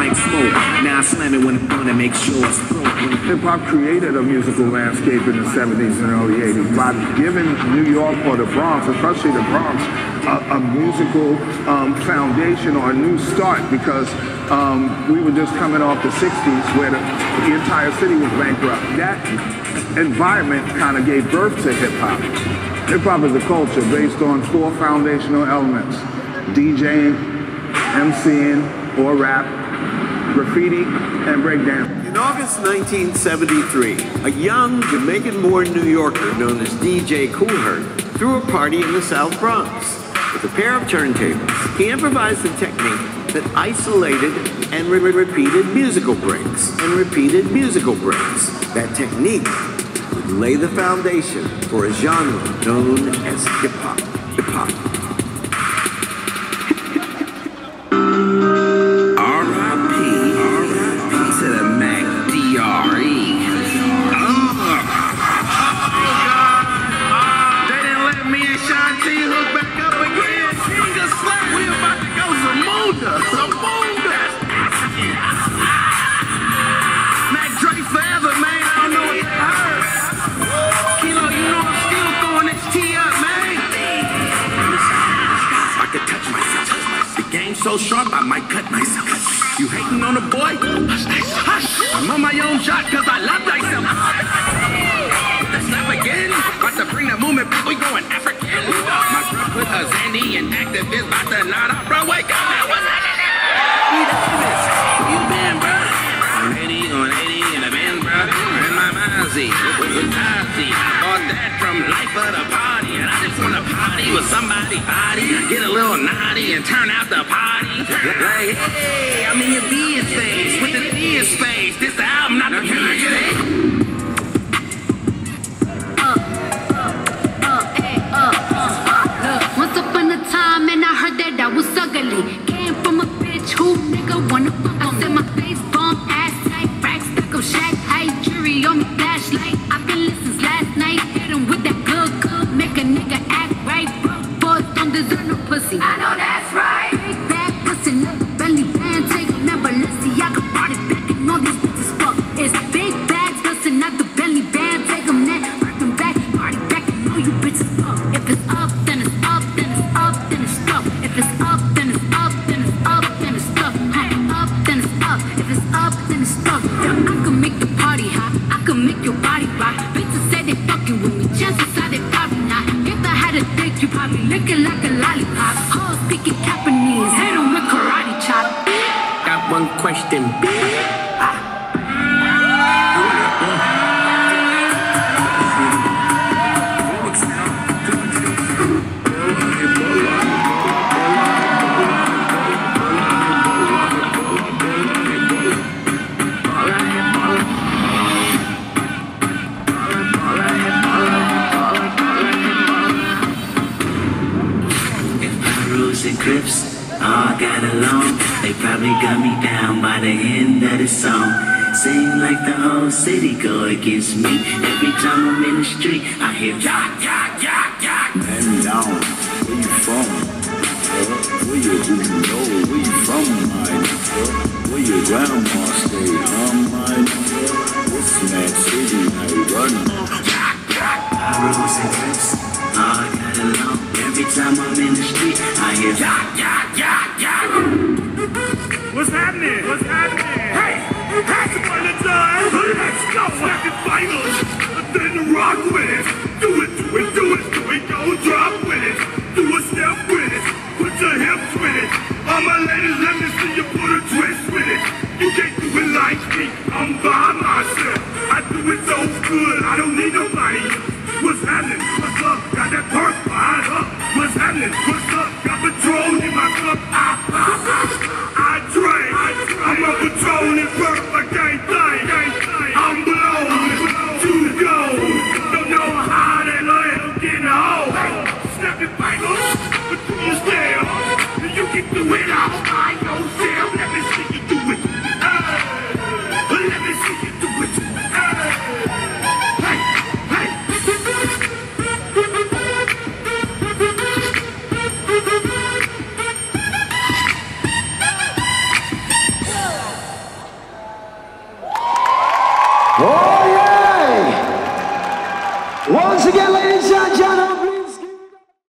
like smoke. Now I slam it when it's done and make sure it's broke. Hip-hop created a musical landscape in the 70s and early 80s by giving New York or the Bronx, especially the Bronx, a musical foundation or a new start, because we were just coming off the 60s where the entire city was bankrupt. That environment kind of gave birth to hip-hop. Hip-hop is a culture based on 4 foundational elements: DJing, MCing or rap, graffiti, and breakdance. In August 1973, a young Jamaican-born New Yorker known as DJ Coolhurt threw a party in the South Bronx. With a pair of turntables, he improvised a technique that isolated and repeated musical breaks and repeated musical breaks. That technique would lay the foundation for a genre known as hip-hop. Hip-hop. So sharp I might cut myself. You hating on a boy? Hush. I'm on my own shot cause I love myself. Let's snap again. About to bring the movement back, we going African. My girl put her Zandy and activist about to nod up, bro. Wake up now, what's happening? We the famous. You been, bro? On 80 in the Benz, bro. In my Mazzy, with Ozzy. I bought that from Life of the Party, and I just wanna party with somebody body, get a little naughty and turn out the party. Like, hey, I'm in your beard face with the beard space. This the album, not the beard. Once upon a time, and I heard that I was ugly. Came from a bitch who nigga wanna fuck. I said my face bump, ass tight, rack stack of shack height, jury on me flashlight. I've been listening last night, hit him with that good, make a nigga act right. Boys don't deserve no pussy. I know that's right. Big bad pussy, never belly band, take them never listen. Y'all can party back and all these bitches fuck. It's big bags, bustin' out the belly band, take them net, work them back, party back and all you bitches fuck. If it's up, then it's up, then it's up, then it's stuck. If it's up, then it's up, then it's up, then it's stuck. Up, then it's up. If it's up, then it's stuck. I can make the party hot, I can make your body rock. Bitches say they fucking with me, chances are they probably not. If I had a dick, you probably licking like a lollipop. Hoes speaking Japanese, hit 'em with karate chop. Got one question, Crips all got along. They probably got me down by the end of the song. Seem like the whole city go against me. Every time I'm in the street, I hear yak, yak, yak, yak. Man down, where you from? Where you know? Where you from, my nigga? Where your grandma stay, my nigga? What's Mad City I run? Yak, yak. Rules and Crips all got along. Every time I'm in the street, I hear yak, yak, yak, yak. What's happening? What's happening? Hey, pass it by the time. Let's go. Second finals. Then rock with it. Do it, do it, do it, do it. Go drop with it. Do a step with it. Put your hips with it. All my ladies, let me see you put a twist with it. You can't do it like me. I'm by myself. I do it so good. I don't need nobody. What's happening? What's up? Got that perk fired up. What's happening? What's up? Got Patron in my cup. I drink. I'm a Patron and perk. I can't think. I'm blown. To go. Don't know how they let them get home. Snap your fingers. But do you still? You can do it all by yourself. Let me see you do it. Let me see you. Oh, yeah! Once again, ladies and